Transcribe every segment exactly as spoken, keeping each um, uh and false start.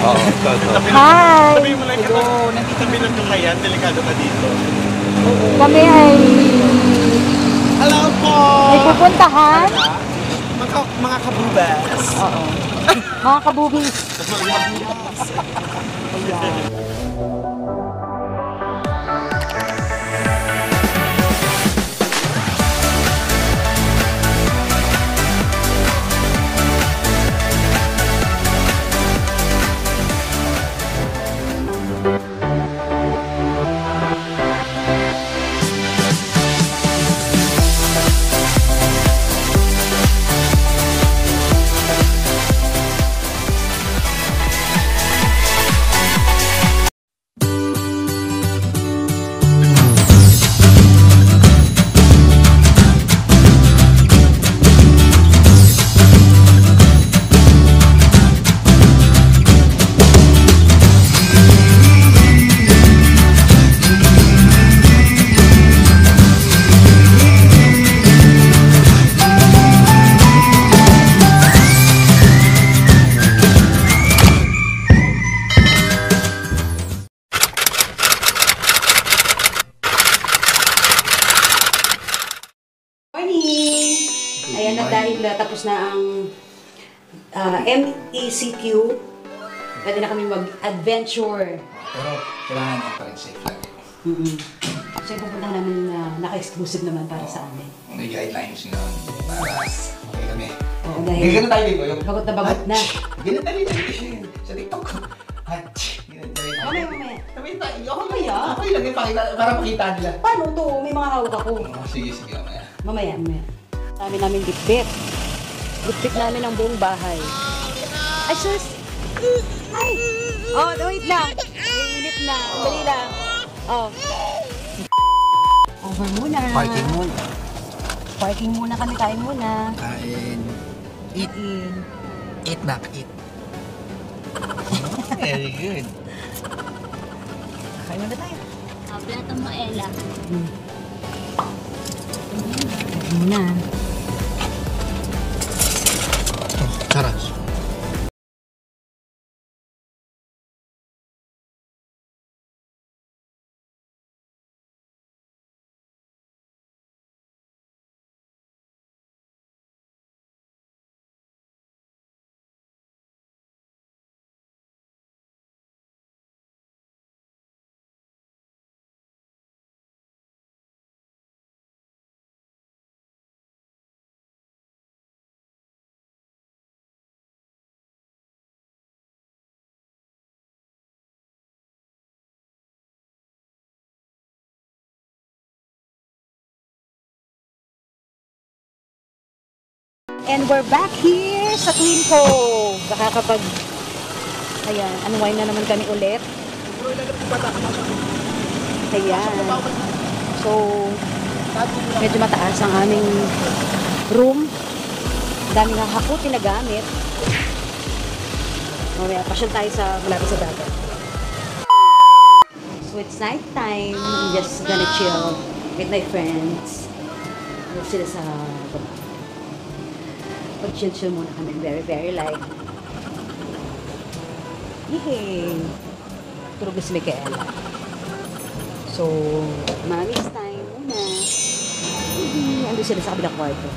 Oo, totoo. Hi! Sabihin mo lang ito, nandito bilog nyo kaya, delikado ka dito. Kami ay Hello po! may pupuntahan. Mga, mga kabubas. Oo. Mga kabubis. Ayan. Morning! Ayan na dahil uh, tapos na ang uh, M E C Q. Pwede na kami mag-adventure. Pero kailangan niya pa rin safe lang. Mm-hmm. So yung pupunta namin na uh, naka-exclusive naman para sa amin. May guidelines yun para okay kami. Oo, May dahil ganun tayo dito yung... bagot na bagot na. Ganun tayo dito sa TikTok ko. Ganun tayo. Mamaya, mamaya. Sabihin tayo, okay Mamaya? Okay lang yung pakita, para makita nila. Paano to? May mga hawak ako. Oh, sige, sige, mamaya. Mamaya, mamaya. Dami namin bitbit. Bitbit namin ang buong bahay. Ay, sus! Ay! Oh, wait lang. Init na. Dali lang. Oh. Over muna. Parking muna. Parking muna kami. Kain muna. Kain. Eat. In. Eat, nak, eat. Very good. Kain muna tayo. Ah, plato mo, Ella. Hmm. Kain muna. Sarap. And we're back here sa Twin Cove. Nakakapag... Ayan, unwind na naman kami ulit. Ayan. So, medyo mataas ang aming room. Dami nga hakutin na gamit. Mamaya, pasyal tayo sa malapit sa dagat. So, it's night time. I'm just gonna chill with my friends. Ano sila sa baba. Pag-chill-chill muna kami. Very, very light. Yay! Tulog na si Micaela. So, mommy's time muna. Mm-hmm. Ando sila sa kabilang kwarto.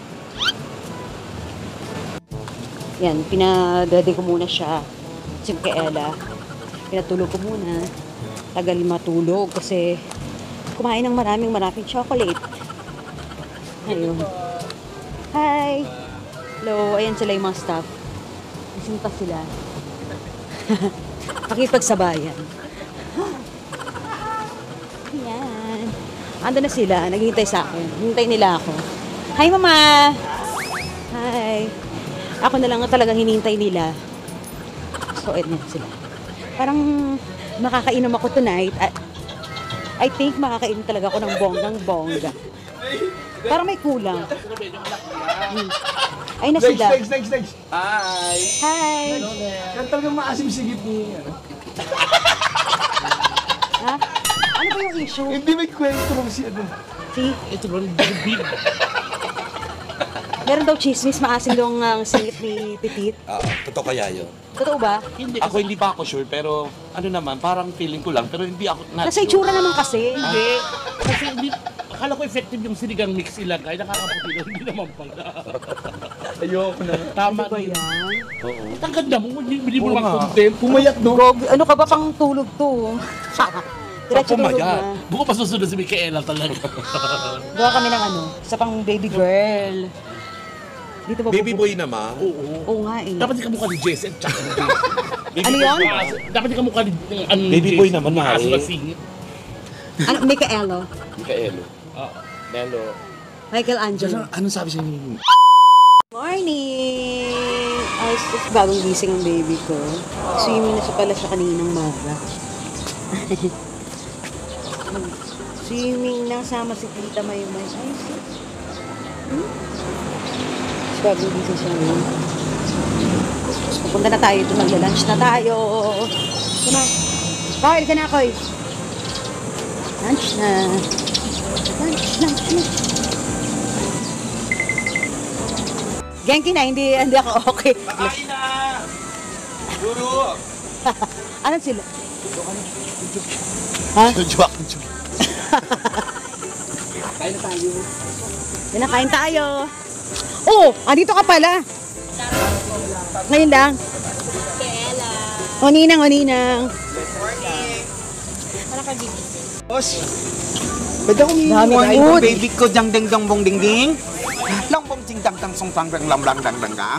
Yan, pinadade ko muna siya. Si Micaela. Pinatulog ko muna. Tagal matulog kasi kumain ng maraming maraming chocolate. Ayun. Hi! Hello, ayan sila yung mga staff. Gising pa sila. Pakipagsabayan. Ayan. Ando na sila, naghihintay sa akin. Hintay nila ako. Hi, Mama! Hi! Ako na lang talagang hinihintay nila. So, ayan sila. Parang makakainom ako tonight. I, I think makakainom talaga ako ng bonggang-bongga. Parang may kulang. Hmm. Ay na sila. Next, next, next. Hi! Hi! Yan talagang maasim sigit ni... Ano? Ha? Ano ba yung issue? Hindi may kwento lang si ano. Si? Ito ron, bibig. Meron daw chismis, maasim daw ang singit ni Petit. Oo, totoo kaya yun. Totoo ba? Hindi. Ako hindi pa ako sure, pero ano naman, parang feeling ko lang, pero hindi ako not Nasa itsura naman kasi. Hindi. Kasi hindi, akala ko effective yung sinigang mix ilagay. Nakakaputi na, hindi naman pala. Ayoko na. Tama Ano ba din. yan? Oo. Ang ganda mo, hindi, hindi mo Oo naman nga. content. Pumayat no? Gog, ano ka ba pang tulog to? Diretso tulog Pumayat. na. Buko pa susunod si Micaela talaga. Gawa kami ng ano, sa pang baby girl. Dito ba Baby bubu- boy naman. Oo. Oo nga eh. Dapat di ka mukha ni Jess at tsaka ni Jess. Baby Ano boy yun? naman. Dapat di ka mukha ni ano, ni Baby Jess. boy naman, Mari. Maaso na singit. Ano, Micaelo? Mikaelo. Oo. Melo. Michelangelo. Ano sabi siya ni... Morning! Ay, sis, bagong gising ang baby ko. Swimming na siya pala siya kaninang maga. Swimming na sama si Tita Maymay. Ay, sis. Hmm? Sis, bagong gising siya ngayon. Pupunta na tayo ito. Mag-lunch na tayo. Come on. Carl, ka na, Koy. Lunch na. Lunch, lunch, lunch. Genki na, hindi, hindi ako okay. Kain na! Guru! Ano sila? Ha? Joke, joke. Kain na tayo. Kinakain tayo. Oh, andito ka pala. Ngayon lang. O, ninang, o, ninang. Boss! Pwede akong Dami hihiwain food. ng baby ko dang ding dang bong ding ding? Lang bong ding dang dang song tang dang lam lang dang dang dang?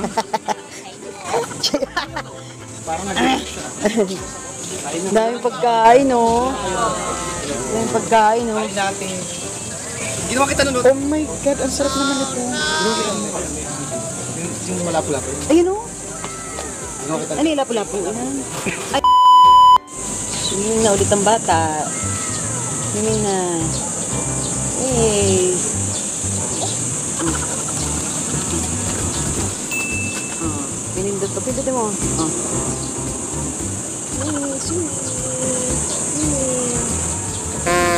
Parang nag Daming pagkain, no? Daming pagkain, no? Kain natin. Ginawa kita nunod. Oh my God, ang sarap naman ito. Yung malapula-pula. Ayun, no? Ginawa kita. Ano yung lapu-lapu? Yan. Ay, swimming na ulit ang bata. Swimming na. Hey. Oh, pinindot ko. Pindutin mo. Oh. Hey, swimming. Swimming.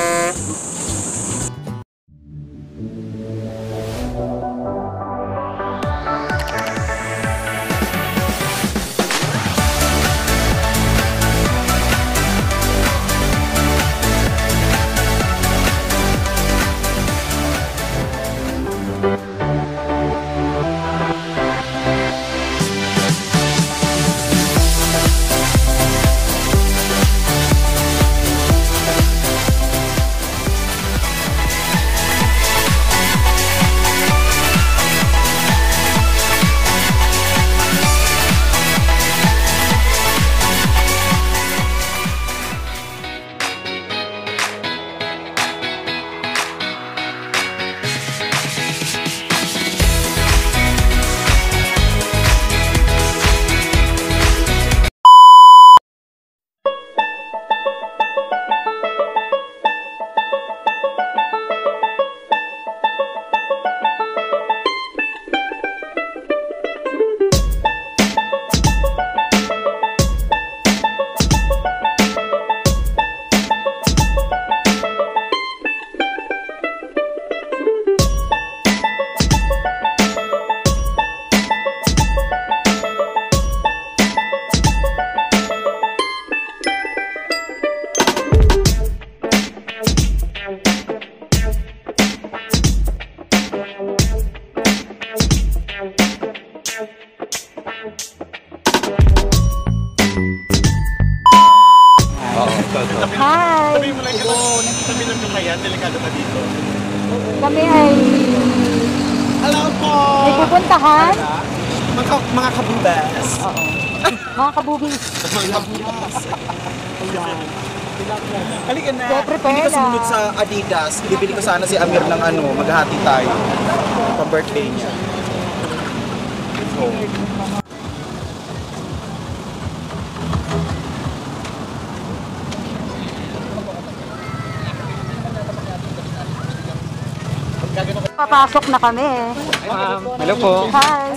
Hi! Sabi mo lang kita. Oo, nakita mo lang yung kaya. Delikado ka dito. Kami ay Hello po! may pupuntahan. Mga, mga kabubas. Oo. Mga kabubis. Halika na. Go, prepare Hindi ka na. sumunod sa Adidas. Bibili ko sana si Amir ng ano, maghahati tayo. Pa-birthday niya. So, Papasok na kami. ma'am. Hello po. Hi!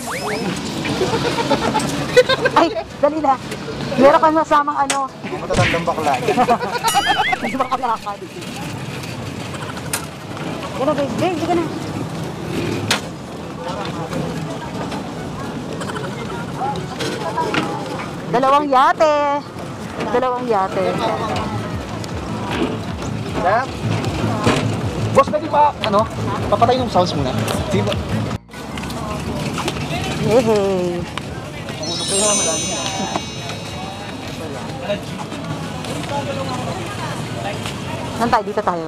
Ay, dali na. Meron kami masamang ano. Matatandang bakla. Hindi ba kalakad? Gano'n, babe. Babe, hindi ka na. Dalawang yate. Dalawang yate. Dad? Boss, pwede ba, ano, papatay yung sounds muna? Sige ba? Hey, hey. Saan tayo? Dito tayo.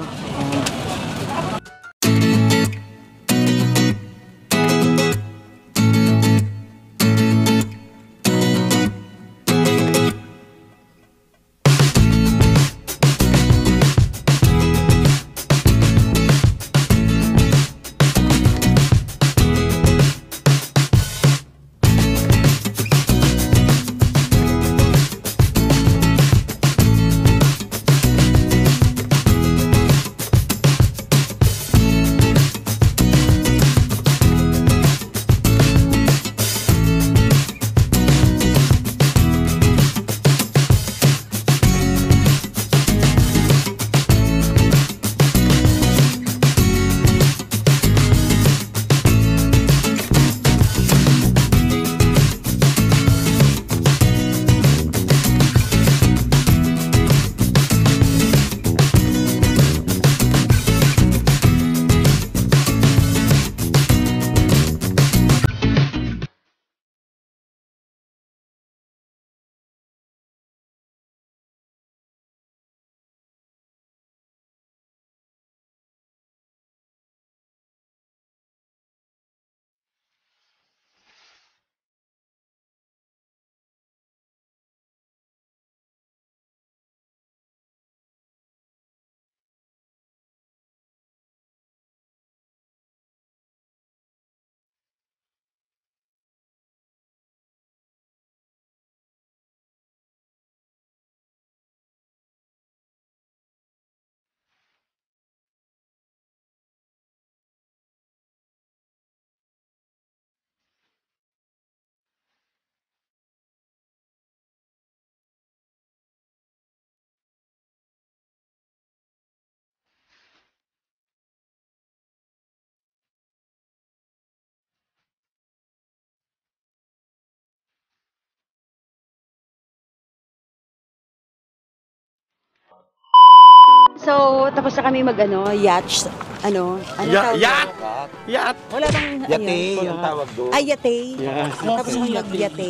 So, tapos na kami mag ano, yacht, ano, ano Ya- tawag? yacht! Yacht! Wala bang, Yate, ayan. yung tawag doon. Ay, yate. Yes. Tapos kami mag-yate.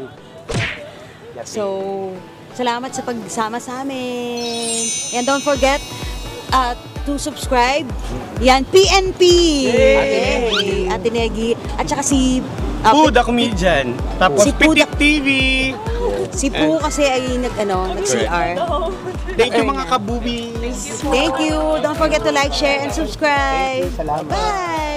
So, salamat sa pagsama sa amin. And don't forget uh, to subscribe. Yan, P N P. Yay! Ate Negi. At saka si... uh, Poo, the comedian. Tapos Si Poo, the- Pitik T V. Si Poo kasi ay nag, ano, nag-C R. Thank you mga kabubis. Thank you. Don't forget to like, share, and subscribe. Salamat. Bye!